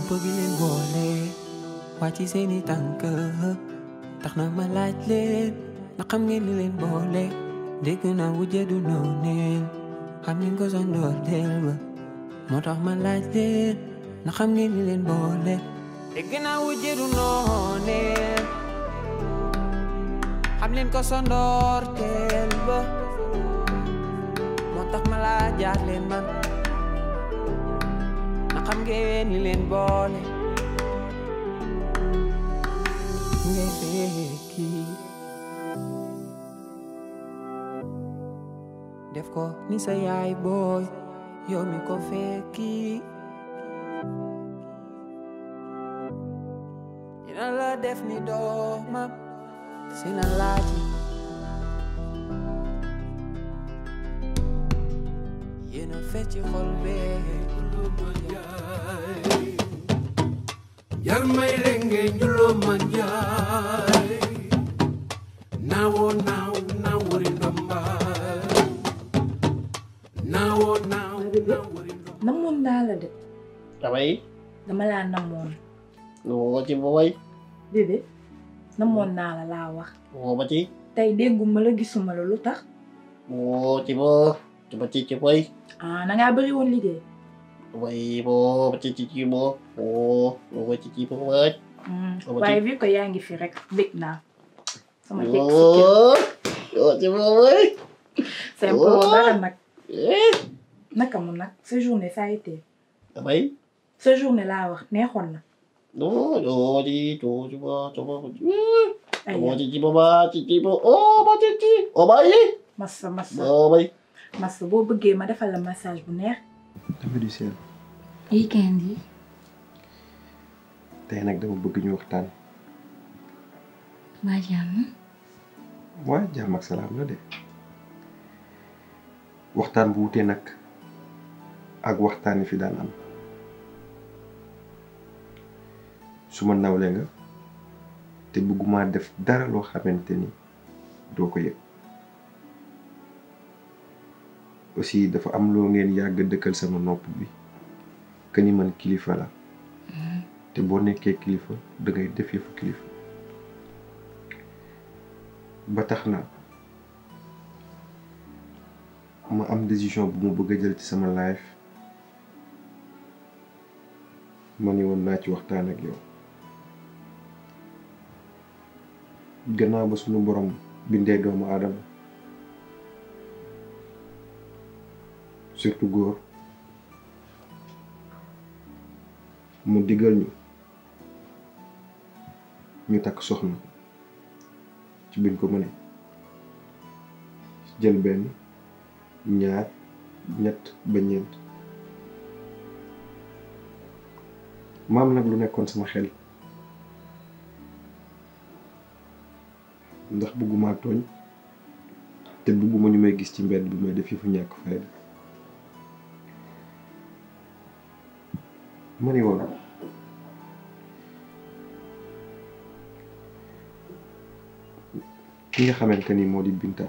bëgg leen boole wàcc seeni tànk tax na ma laaj leen na xam ngeen li leen boole dégg naa wujje du nooneel xam ngeen ko sa ndorteel ba moo tax ma laaj leen na xam ngeen li leen boole dégg naa wujje du nooneel xam leen ko sa ndorteel ba moo tax ma laajaat leen man na xam ngeen li leen boole ngay fekki def ko ni sa yaay booy yow mi ko fekki dina la def ni doomam sina laaji yéena fecci xol bee yar may renge njulo manjay nawo nawori ndomba nawo nawori ndomba namoon naa la de damay dama laa namoon woo ci booy bébé namoon naa la laa wax woo ba ci tey dégguma la gisuma la lu tax woo ci boo ci boy ah na ngaa bëri woon liggéey boy boo ba ci boo woo ci boy waaye vu que yaa ngi fi rek bég naa sama teg woo ci boy c'est pour dara nag naka mu nag sa journée ça a été damay sa journée laa wax neexoon na woo ci boo ay woo ci boo ba ci boo ba ci o bay massa o bay massa boo bëggee ma defal la massage bu neex dama di seen weekend yi tey nag dama bëgg ñu waxtaan maa jàmm waaye jàmm ak salaam la de waxtaan bu wutee nag ak waxtaan yi fi daan am su ma nawle nga te bëgguma def dara loo xamante ni doo ko yëg aussi dafa am loo ngeen yàgg dëkkal sama nopp bi que ni man kilifa la te boo nekkee kilifa da ngay def yëfu kilifa ba tax na ma am décision bu mu bëgg a jël ci sama life ma ni woon naa ci waxtaan ak yow gannaaw ba sunu borom bindee doomu aadama surtout góor mu digal ñu takk soxna ci buñ ko mënee jël benn ñaar ñett ba ñeent maam nag lu nekkoon sama xel ndax bëgguma tooñ te bëgguma ñu may gis ci mbedd bi may def yi fu ñàkk fayda ma ni woon ki nga xamante ni moo di Binta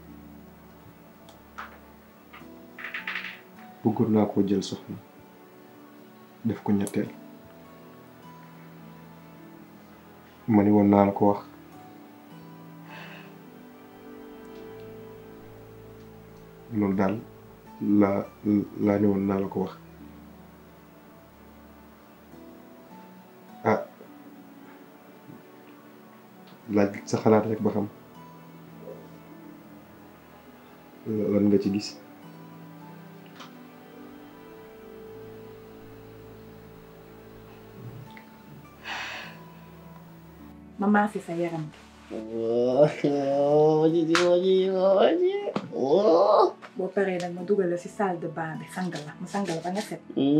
bëggoon naa koo jël soxna def ko ñetteel ma ni woon naa la ko wax loolu daal laa ne woon naa la ko wax ah laaj sa xalaat rek ba xam lan nga ci gis ma maasi sa yaram boo paree nag ma dugal la si salle de bain bi sangal la ma sangal la ba nga set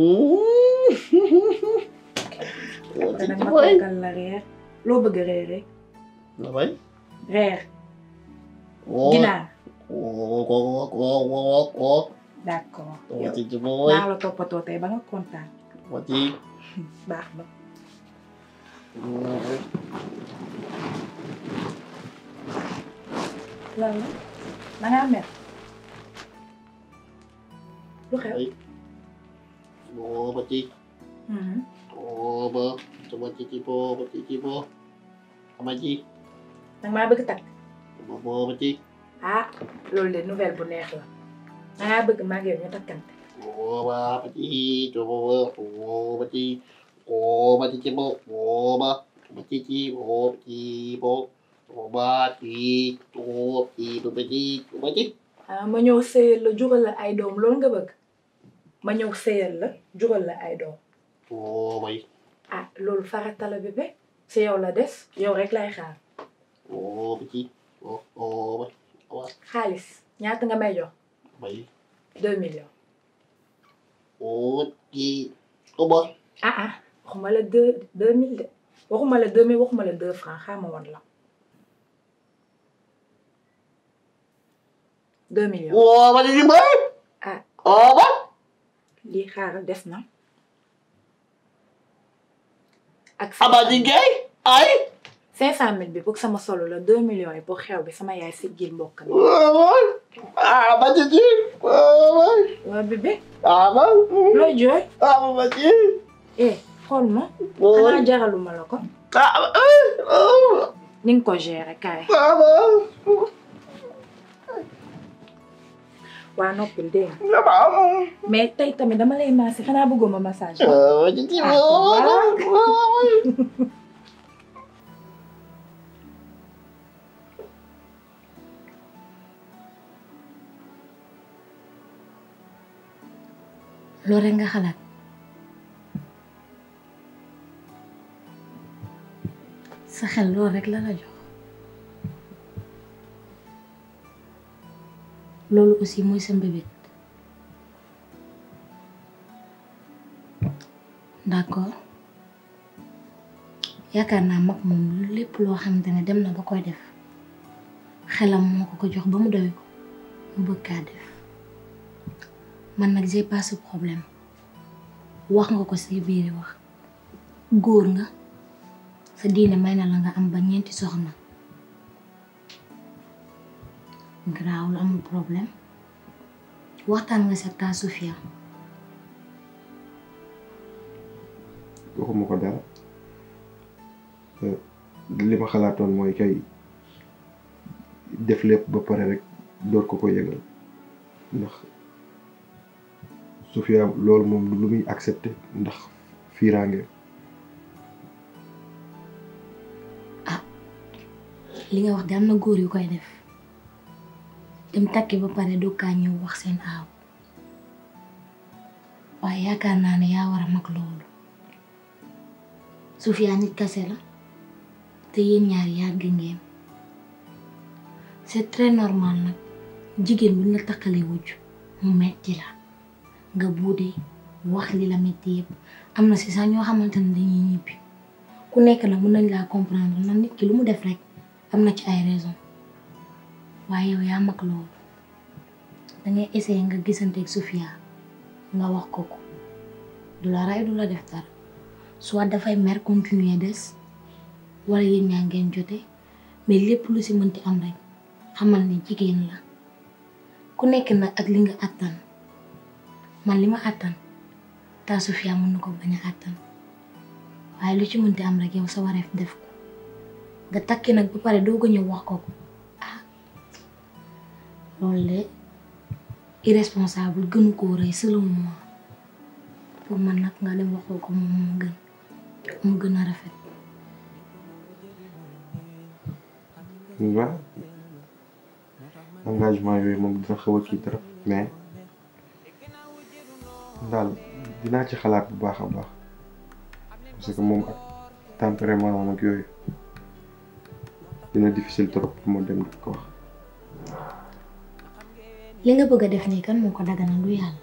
après nag ma toggal la reer loo bëgg reere damay reer ginaar d'accord naa la toppatoo tey ba nga kontaan baax na lan la da ngaa mer lu xew ba ci Bobo, coba Cici Bo, sama Ci. nag maa bëgg takk. Bobo Ci. ah loolu de nouvelle bu neex la. dangaa bëgg maa ngi yow ñu takkante. Boba Ci, Bobo Ci, Boba Cici Bo, Boba Cici Bo, Boba Ci, Boba Ci. ma ñëw sëyal la jural la ay doom loolu nga bëgg. ma ñëw sëyal la jural la ay doom. Boba. ah loolu farata la bébé. si yow la des yow rek lay xaar. Boba Ci, Boba. xaalis ñaata nga may jox. 2 millions. Ci, Boba. waxuma la 2000 de. waxuma la 2000 waxuma la 2 francs xaama woon la. 2 millions. Boba di bay. Boba. lii xaaral des na. ak Abadi Gueye ay. 500 000 bi pour sama solo la 2 millions yi pour xew bi sama yaay si jil mbokk mi. Ba Cici. waa bébé. Ba. looy jooy. Ba Cici. xool ma. xanaa jaraluma la ko. ni nga ko gérer kaay. waa noppil dégg nga. mais tey tamit dama lay massé xanaa bëggoo ma massage. loolu rek nga xalaat sa xel loolu rek la jox loolu aussi mooy sa mbébét d'accord yaakaar naa mag moom lépp loo xamante ne dem na ba koy def xelam moo ko jox ba mu doy ko mu bëgg kaa def man nag j'ai pas ce problème wax nga ko si biir wax góor nga sa diine may na la nga am ba 4 soxna garaawul amul problème waxtaan nga sa taa Sofia. waxuma ko dara li ma xalaatoon mooy kay def lépp ba pare rek door ko yëgal ndax Sofia loolu moom lu muy accepté ndax fiiraange. li nga wax de am na góor yu koy def dem takki ba pare doo kaa ñëw wax seen aaw waaye yaakaar naa ne yaa war a mag loolu Sofia nit kase la te yéen ñaar yàgg ngeen c'est très normal nag jigéen bu ñu la takkalee wujj mu metti la nga buudee wax li la metti yëpp am na si sax ñoo xamante ne dañuy ñibbi ku nekk nag mën nañ laa comprendre nag nit ki lu mu def rek am na ci ay raison waaye yow yaa mag loolu dangay essayer nga gisante ak Sofia nga wax ko du la ray du la def dara soit dafay mer continuer des wala yéen ñaa ngeen jote mais lépp lu si mënti am rek xamal ne jigéen la ku nekk nag ak li nga attan man li ma attan taa Sofia mën na ko bañ a attan waaye lu ci mënti am rek yow sa wareef def ko nga takki nag ba pare doo ko ñëw wax ko loolu de irresponsable gënu koo rëy selon moi pour man nag nga dem waxoo ko moom mu gën a rafet. waaw engagement yooyu moom dina xaw a kii trop mais daal dinaa ci xalaat bu baax a baax parce que moom ak tempérament moom ak yooyu dina difficile trop pour ma dem di ko wax. li nga bëgg a def nii kan moo ko daganal lu yàlla.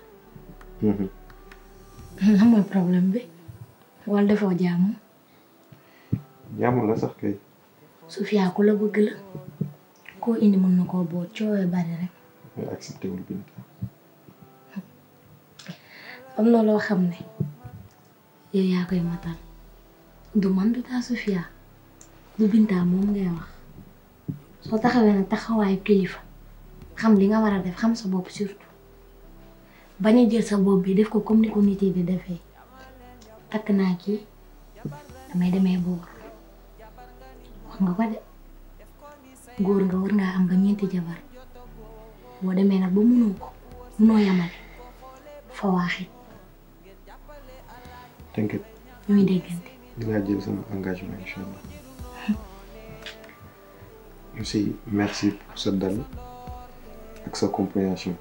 lan mooy problème bi wala defoo jaamu. jaamu la sax kay. Sofia ku la bëgg la koo indi mën na koo boot coowee bari rek. mais accepté wul Binta. am na loo xam ne yow yaa koy matal du man du taa Sofia du Binta moom ngay wax soo taxawee nag taxawaayu kilifa xam li nga war a def xam sa bopp surtout bañ a jël sa bopp bi def ko comme ni ko nit yi di defee takk naa kii damay demee boor wax nga ko de góor nga war ngaa am ba 4 jabar boo demee nag ba mënoo ko mënoo yamale fa waaxit t'inquiète ñuy déggante dinaa jël sama engagement inchallah aussi merci pour sa dal ak sa compréhension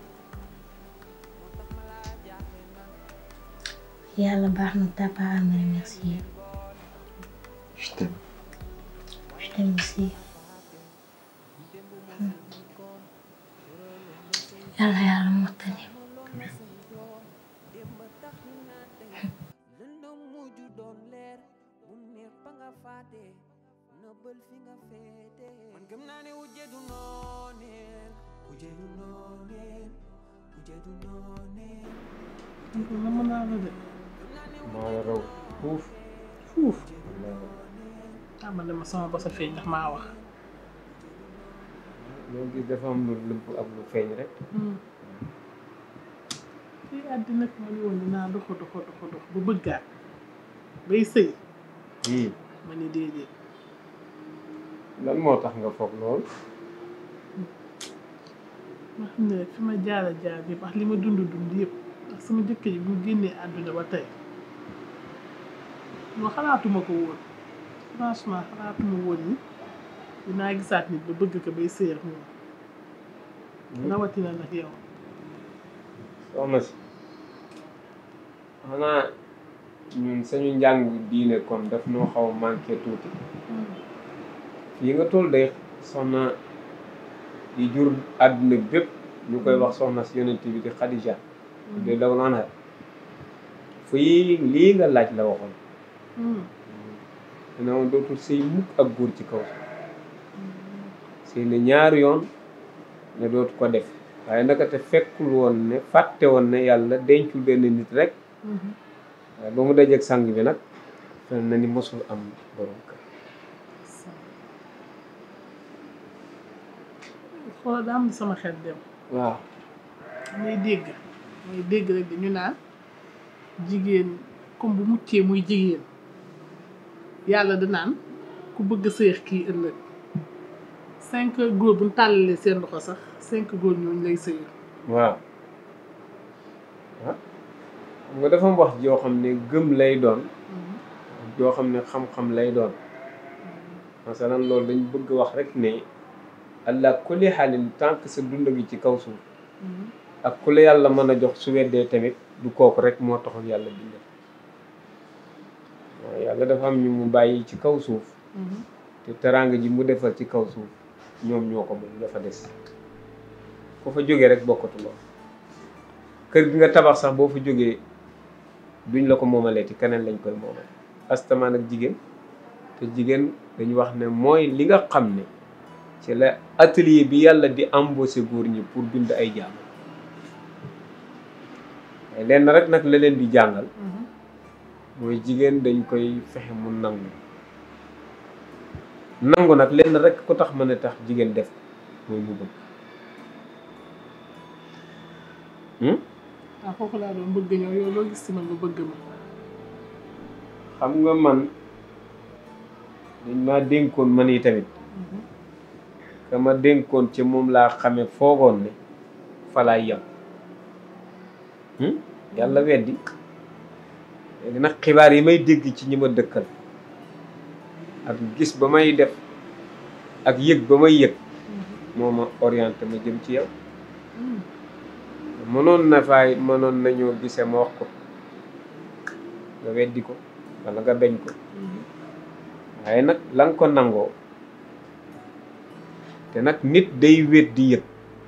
yàlla baax na t'as pas à me remercier je t'aime aussi yàlla mottali mën naa la de maa la raw fuuf fuuf man dama sama bos a feeñ ndax maa wax loo gis dafa am lu lëbb ak lu feeñ rek ci àddina ma ni woon dinaa dox ba bëggaat bay sëy ma ni déedéet lan moo tax nga foog lool ma xam ne fi ma jaar bi wax li ma dund yëpp ndax sama jëkkër ji bu mu génnee àdduna ba tey moo xalaatuma ko woon franchement xalaatuma woon ni dinaa gisaat nit ba bëgg ko bay sëy ak moom rawatina nag yow soxna si xanaa ñun sañu njàng diine kon daf noo xaw a manqué tuuti fii nga toll day soxna di jur àdduna bépp ñu koy wax soxna si yonent bi di Xadija de daw naan xel fii lii nga laaj la waxoon dina woon dootul sëy mukk ak góor ci kaw sëy na ñaari yoon ne dootu ko def waaye naka te fekkul woon ne fàtte woon ne yàlla dencul benn nit rek waaye ba mu dajeeg sang bi nag fen na ni mosul am borom kër xoolal daa am sama xel dem waaw may dégg rek dañu naan jigéen comme bu muccee muy jigéen yàlla da naan ku bëgg sëyeex kii ëllëg 5 góor bu ñu tàllalee seen loxo sax 5 góor ñooñu lay sëyal waaw xam nga dafa wax joo xam ne gëm lay doon joo xam ne xam-xam lay doon masalan loolu dañ bëgg wax rek ne allah kulli xaalin tant que sa dund gi ci kaw suuf ak ku la yàlla mën a jox su weddee tamit du kooku rek moo taxoon yàlla bind waaw yàlla dafa am ñu mu bàyyi ci kaw suuf te teraanga ji mu defal ci kaw suuf ñoom ñoo ko moom dafa des ko fa jógee rek bokkatuloo kër gi nga tabax sax boo fa jógee duñ la ko moomaleeti keneen lañ koy moomale astamaan ak jigéen te jigéen dañu wax ne mooy li nga xam ne ci la atelier bi yàlla di embauché góor ñi pour bind ay jaam waaye lenn rek nag la leen di jàngal mooy jigéen dañ koy fexe mu nangu nag lenn rek ku tax mën a tax jigéen def mooy mu bëgg waaw foofu laa doon bëgg ñëw yow loo gis ci man ba bëgg ma xam nga man dañ maa dénkoon man yi tamit ka ma dénkoon ci moom laa xame foogoon ne fa laay yem yàlla weddi léegi nag xibaar yi may dégg ci ñi ma dëkkal ak gis ba may def ak yëg ba may yëg moo ma orienté ma jëm ci yow mënoon nañoo gisee ma wax ko nga weddi ko wala nga beñ ko waaye nag la nga ko nangoo te nag nit day wét di yëg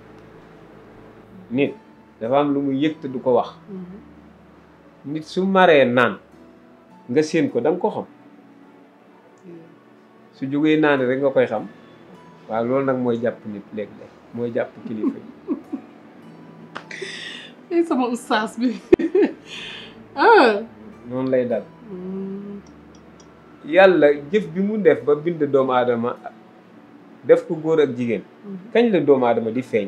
nit dafa am lu muy yëg te du ko wax nit su maree naan nga séen ko da nga ko xam su jógee naan rek nga koy xam waaw loolu nag mooy jàpp nit léeg-léeg mooy jàpp kilifa yi sama ustaas bi noonu lay dal yàlla jëf bi mu def ba bind doomu aadama def ko góor ak jigéen kañ la doomu aadama di feeñ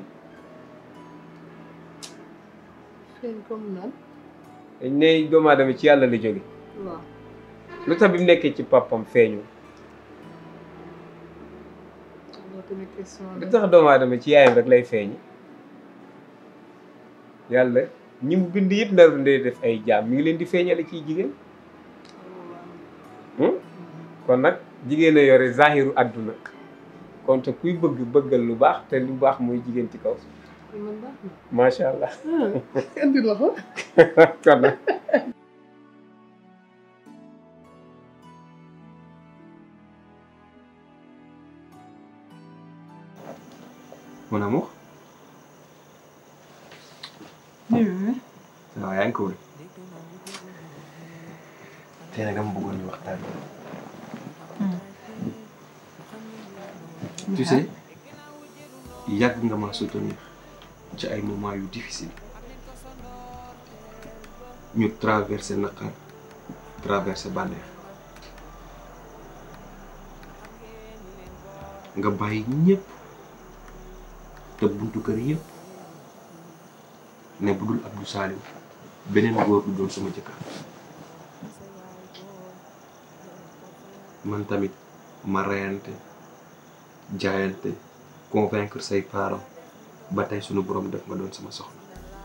feeñ comme nan dañ ne doomu aadama ci yàlla la jóge waaw lu tax bi mu nekkee ci papam feeñu lu tax doomu aadama ci yaayam rek lay feeñi yàlla ñi mu bind yëpp nar ndee def ay jaam mi ngi leen di feeñale ciy jigéen kon nag jigéen a yore zahiru àdduna kon te kuy bëggal lu baax te lu baax mooy jigéen ci kaw macha allah indi la ko kon nag mon amour. Ça va yaa ngi cool. tey nag dama bëggoon ñu waxtaan. tu sais yàgg nga ma soutenir ci ay moments yu difficile ñu traversé naqar traversé bànneex nga bàyyi ñëpp te buntu kër yëpp ne budul Abdou Saliou beneen góor du doon sama jëkkër man tamit ma reyante jaayante convaincre say parents ba tey sunu borom def nga doon sama soxna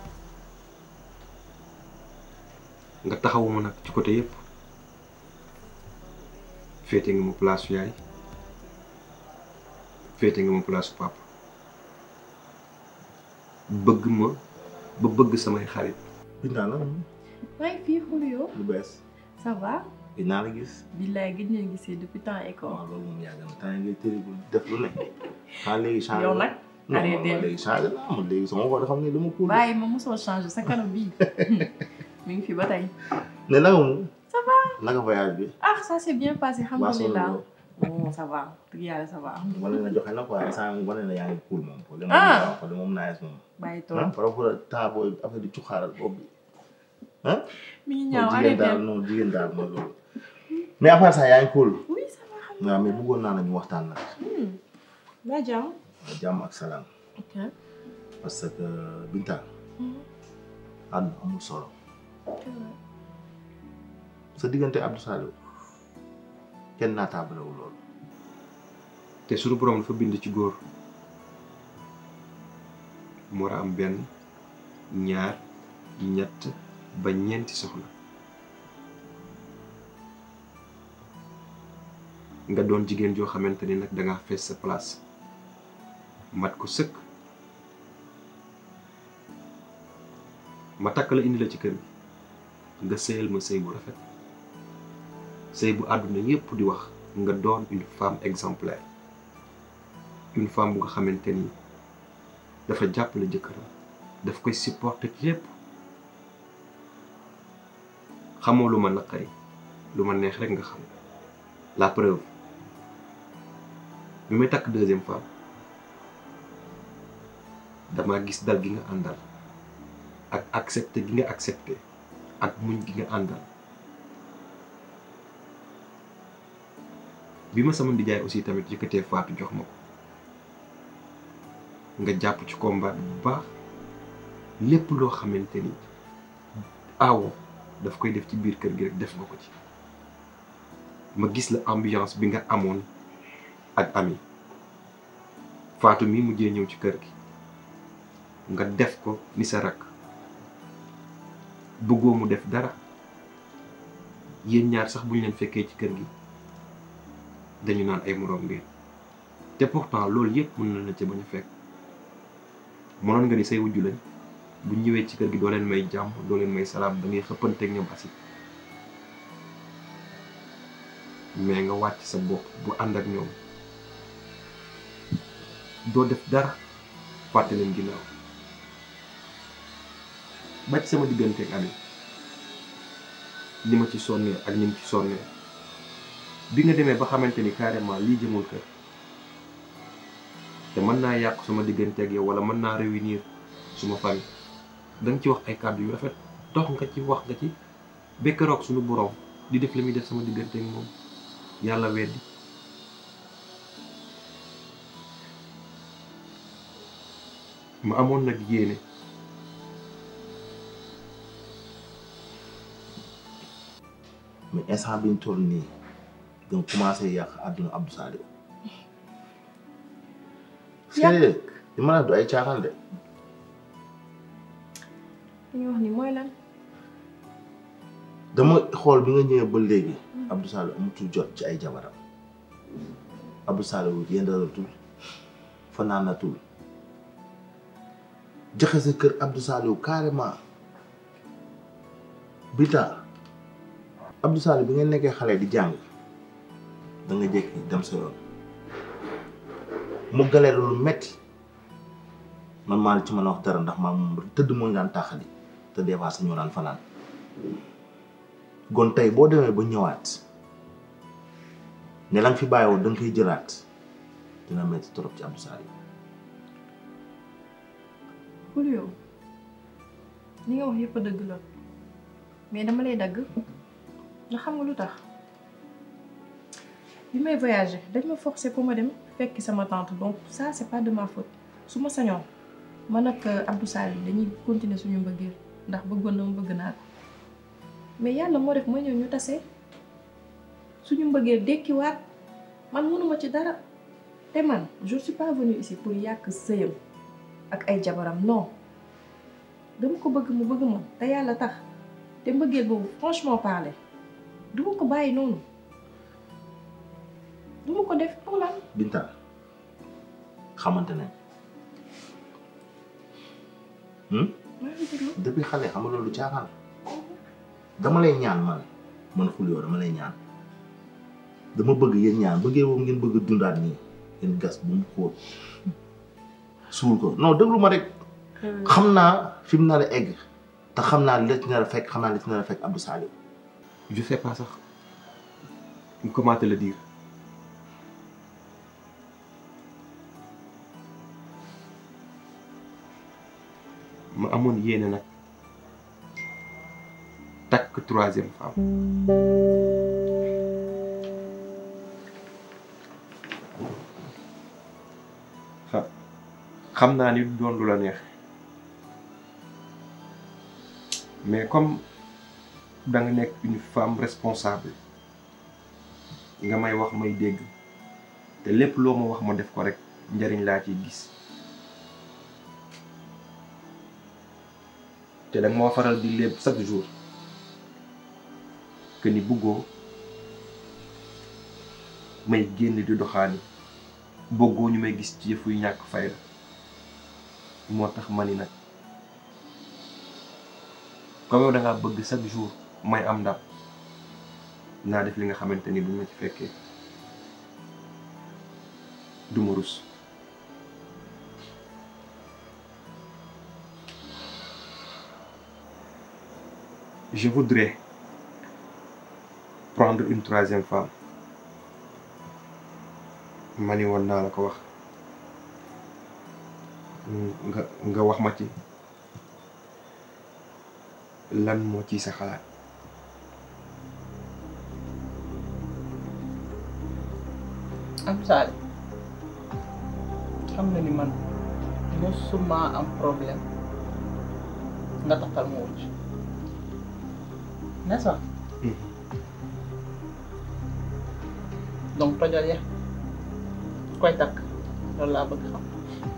nga taxawuma nag ci côté yëpp féete nga ma place yaay féete nga ma place papa bëgg ma ba bëgg samay xarit. Binta la. maa ngi fii Julio. lu bees. ça va. gis naa la gis. billaay gëj nañu gisee depuis temps école. waaw loolu moom yàgg na temps ngay terrible def lu ne. ah léegi changé yow nag. arrêté non léegi changé naa man léegi sama ko xam ne dama cool. bàyyi ma mosoo changé sa kanam bii mi ngi fi ba tey. ne naka moom. ça va. naka voyage bi. ah ça s'est bien passé alhamdulilah. bon ça va dëgg yàlla ça va. wane na joxe na quoi instant yii wane na yaa ngi cool moom. ah xool moom naa yees moom. bàyyi tool par rapport ak temps booy affaire di cuxaaral boobu bi ah. mi ngi ñaaw arrêté jigéen daal non jigéen daal mooy loolu. mais à part ça yaa ngi cool. oui ça va xam waaw mais bëggoon naa la ñu waxtaan nag. ba jàmm. jàmm ak salaam. ok. parce que Binta. àdduna amul solo. sa diggante Abdou Saliou kenn naataabalewul loolu. te sunu borom dafa bind ci góor mu war a am benn ñaar ñett ba ñeenti soxna nga doon jigéen joo xamante ni nag dangaa fees sa place mat ko sëkk ma takk la indi la ci kër gi nga sëyal ma sëy bu rafet sëy bu àdduna yépp di wax nga doon une femme exemplaire une femme bu nga xamante ni dafa jàppale jëkkëram daf koy supporter ci lépp xamoo lu ma naqari lu ma neex rek nga xam la preuve bi may takk deuxième femme dama gis dal gi nga àndal ak accepté gi nga accepté ak muñ gi nga àndal bi ma sama ndijaay aussi tamit yëkkatee faatu jox ma ko nga jàpp ci combat bu baax lépp loo xamante ni aawo daf koy def ci biir kër gi rek def nga ko ci ma gis la ambiance bi nga amoon ak ami faatu mi mujjee ñëw ci kër gi nga def ko ni sa rakk bëggoo mu def dara yéen ñaar sax bu ñu leen fekkee ci kër gi dañu naan ay moroom ngeen te pourtant loolu yëpp mën na la ca bañ a fekk mënoon nga ni say wujju lañ bu ñëwee ci kër gi doo leen may jàmm doo leen may salaam da ngay xëppanteeg ñoom asi mais nga wàcc sa bopp bu ànd ak ñoom doo def dara fàtte leen ginnaaw ba ci sama digganteeg Ami li ma ci sonnee ak ni mu ci sonnee bi nga demee ba xamante ni carrément lii jëmul kër te mën naa yàqu sama digganteeg yow wala mën naa réunir suma famille da nga ci wax ay kàddu yu rafet dox nga ci wax nga ci bekkeroog suñu borom di def li muy def sama digganteeg moom yàlla weddi ma amoon nag yéene mais instant bi ñu toll nii danga commencé yàq àdduna Abdou Saliou. yàq li ma la du ay caaxaan de. li ñu wax ni mooy lan. dama xool bi nga ñëwee ba léegi Abdou Saliou amatul jot ci ay jabaram Abdou Saliou yendalatul fanaanatul joxe sa kër Abdou Saliou carrément Binta Abdou Saliou bi ngeen nekkee xale di jàng da nga jékki dem sa yoon mu galère lu metti man maa la ci mën a wax dara ndax maa moom tëdd mooy daan taxali te des fois sa ñoo daan fanaan gon tey boo demee ba ñëwaat ne la nga fi bàyyi woon da nga koy jëlaat dina metti trop ci Abdou Saliou. Julio li nga wax yëpp a dëgg la mais dama lay dagg nga xam nga lu tax bi may voyager dañ ma forcer pour ma dem fekki sama tante donc ça c'est pas de ma faute su ma sañoon man ak Abdou Saliou dañuy continuer suñu mbëggeel ndax bëggoon na ma bëgg naa ko mais yàlla moo def ma ñëw ñu tase suñu mbëggeel dekkiwaat man mënuma ci dara te man je suis pas venue ici pour yàq sëyam ak ay jabaram non dama ko bëgg mu bëgg ma te yàlla tax te mbëggeel boobu franchement parler duma ko bàyyi noonu duma ko def pour lan. Binta xamante ne depuis xale xam nga loolu caaxaan dama lay ñaan man Julio dama lay ñaan dama bëgg yéen ñaan bëggee boobu ngeen bëgg dundaat nii ngeen gas bu mu xóot suul ko non déglu ma rek xam naa fi mu nar a egg te xam naa li ci nar a fekk xam naa li ci nar a fekk Abdou Saliou. je sais pas sax comment te le dire. ma amoon yéene nag takk 3e femme. xam naa ni doon lu la neex mais comme da nga nekk une femme responsable nga may wax may dégg te lépp loo ma wax ma def ko rek njariñ laa ciy gis te danga moo faral di léeb chaque jour que ni bëggoo may génn di doxaani bëggoo ñu may gis ci yëf yu ñàkk fayda moo tax ma ni nag comme yow da ngaa bëgg chaque jour may am ndam naa def li nga xamante ni bu ma ci fekkee du ma rus. Je voudrais prendre une 3e femme ma ni woon naa la ko wax nga wax ma ci lan moo ci sa xalaat. Abdou Saliou xam nga ni man mosuma am problème nga taxal ma wujj n'est-ce pas donc tojol ya koy takk loolu laa bëgg xam.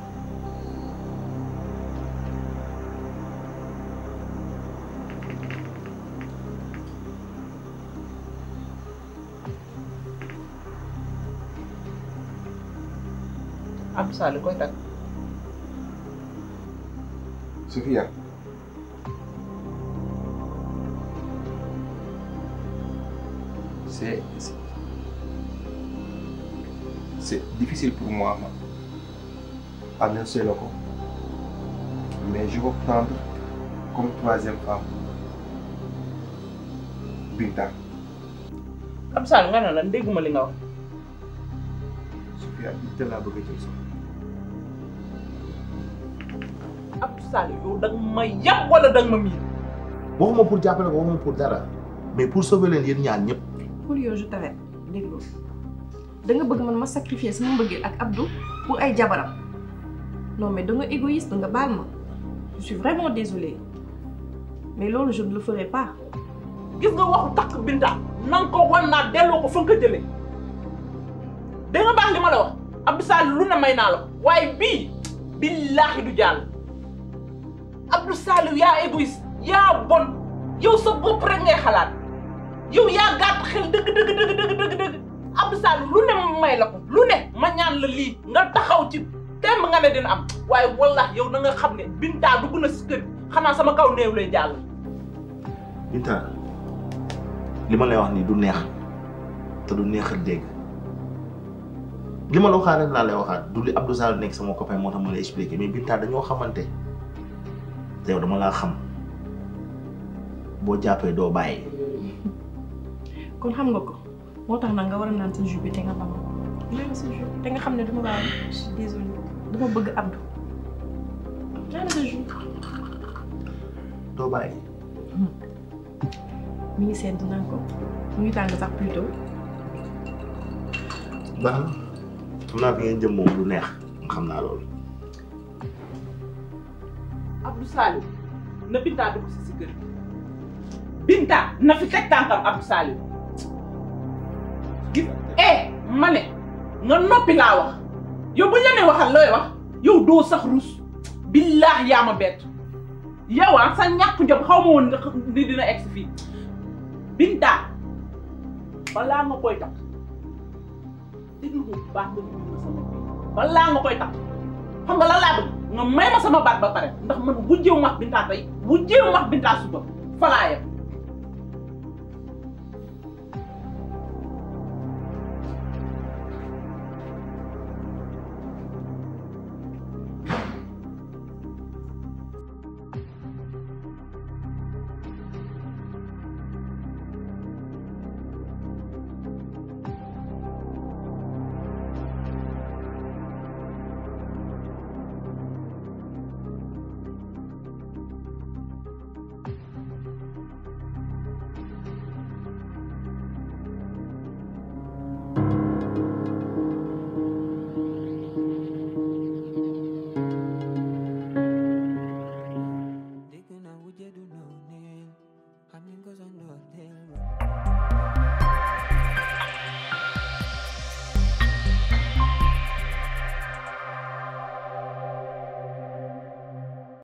Abdou Saliou koy takk. Sophia c'est difficile pour moi annoncer le coup, mais je vais prendre comme 3e femme Binta. Abdou Saliou nga ne la dégguma li nga wax. Sophia Binta laa bëgg a jël sax. Abdou Saliou yow da nga ma yàq wala da nga ma miir. waxuma pour jàppale ko waxuma pour dara mais pour sauver leen yéen ñaan ñëpp. Julio je t'arrête déglu da nga bëgg man ma sacrifier sama mbëggeel ak Abdou pour ay jabaram non mais da nga égoïste da nga baal ma je suis vraiment désolée mais loolu je ne le ferai pas. gis nga waxu takk Binta nang ko wan naa delloo ko fa nga ko jëlee dégg nga baax li ma la wax Abdou Saliou lu ne may naa la ko waaye bii billaahi du jàll Abdou Saliou yaa égoïste yaa bon yow sa bopp rek ngay xalaat yow yaa gàtt xel dëgg Abdou Saliou lu ne ma may la ko lu ne ma ñaan la lii nga taxaw ci temb nga ne dina am waaye wallahi yow na nga xam ne Binta dugg na si kër xanaa sama kaw néew lay jàll. Binta li ma lay wax nii du neex te du neex a dégg li ma la waxaat rek laa lay waxaat du li Abdou Saliou nekk sama copain moo tax ma lay expliquer mais Binta dañoo xamante te yow dama laa xam boo jàppee doo bàyyi. kon xam nga ko moo tax nag nga war a naan sa jus bi te nga ba ma naan sa jus te nga xam ne dama bàyyi je suis désolée dama bëgg Abdou naan sa jus. doo bàyyi. mi ngi sedd naan ko mu ngi tàng sax plutôt. baax na xam naa fi ngeen jëm moom lu neex xam naa loolu. Abdou Saliou na Binta dugg si kër Binta na fi teg tànkam Abdou Saliou gis ma ne nga noppi laa wax yow bu ñu la nee waxal looy wax yow doo sax rus billaahi yaa ma bett yow sa ñàkk jom xaw ma woon ni dina egg fii Binta balaa nga koy takk déglu ko bu baax nga dugg na sama balaa nga koy takk xam nga lan laa bëgg nga may ma sama baat ba pare ndax man wujjeewu ma Binta tey wujjeewu ma Binta suba fa laa yem